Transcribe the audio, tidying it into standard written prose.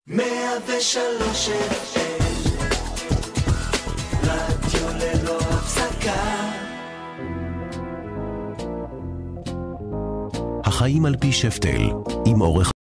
103 FM רדיו ללא הפסקה. החיים על פי שפטל עם עורך